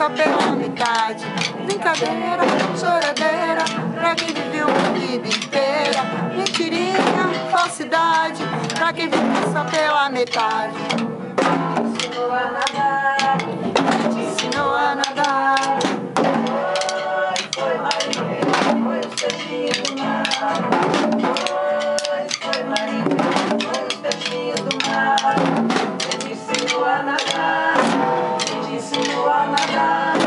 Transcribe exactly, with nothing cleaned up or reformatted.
só pela metade. Brincadeira, choradeira, pra quem viveu a vida inteira. Mentirinha, falsidade, pra quem viveu só pela metade. Me ensinou a nadar, me ensinou a nadar. Foi marinheiro, foi os peixinhos do mar. Foi marinheiro, foi os peixinhos do mar. Ele me ensinou a nadar, ele me ensinou a nadar.